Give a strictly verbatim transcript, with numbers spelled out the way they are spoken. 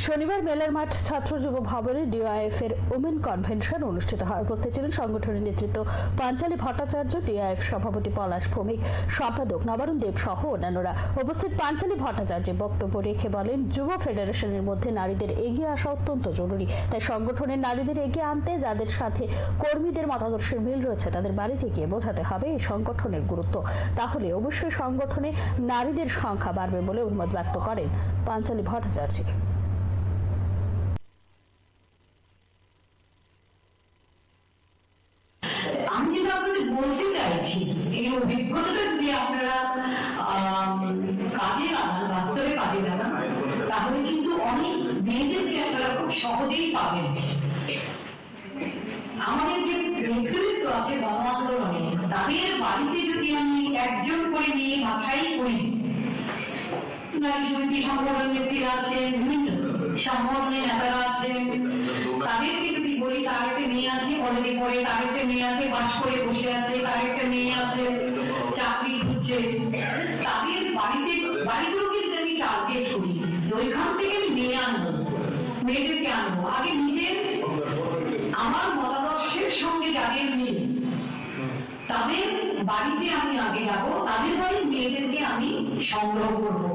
শনিবার মেলার মাঠ ছাত্র যুব ভবনে ডিওয়াইএফ এর ওমেন কনভেনশন অনুষ্ঠিত হয়। উপস্থিত ছিলেন সংগঠনের নেতৃত্ব পাঞ্চালী ভট্টাচার্য, ডিওয়াইএফ সভাপতি পলাশ ভৌমিক, সম্পাদক নবারুণ দেব সহ অন্যান্যরা। উপস্থিত পাঞ্চালী ভট্টাচার্য বক্তব্য রেখে বলেন, যুব ফেডারেশনের মধ্যে নারীদের এগিয়ে আসা অত্যন্ত জরুরি। তাই সংগঠনের নারীদের এগিয়ে আনতে যাদের সাথে কর্মীদের মতাদর্শের মিল রয়েছে তাদের বাড়িতে গিয়ে বোঝাতে হবে এই সংগঠনের গুরুত্ব। তাহলে অবশ্যই সংগঠনে নারীদের সংখ্যা বাড়বে বলে অভিমত ব্যক্ত করেন পাঞ্চালী ভট্টাচার্য। আমি যেটা আপনাদের বলতে চাইছি, এই অভিজ্ঞতাটা যদি আপনারা কাজে লাগান, বাস্তবে কাজে লাগান, তাহলে কিন্তু অনেক মেয়েদেরকে আপনারা খুব সহজেই পাবেন। আমাদের যে নেতৃত্ব আছে গণ আন্দোলনে, তাদের বাড়িতে যদি আমি একজন করে নিয়ে বাছাই করি, নারী সমিতি সংগঠন নেত্রীরা আছেন, বিভিন্ন সংগঠনের নেতারা আছেন, তাদেরকে যদি বলি তার একটা মেয়ে আছে কলেজে পড়ে, তার একটা মেয়ে আছে পাশ করে বসে আছে, তার একটা মেয়ে আছে চাকরি খুঁজছে, তাদের বাড়িতে বাড়িগুলোকে যদি আমি টার্গেট করি যে ওইখান থেকে আমি মেয়ে আনবো, মেয়েদেরকে আনবো, আগে নিজের আমার মতাদর্শের সঙ্গে যাদের মিল তাদের বাড়িতে আমি আগে যাবো, তাদের বাড়ির মেয়েদেরকে আমি সংগ্রহ করবো।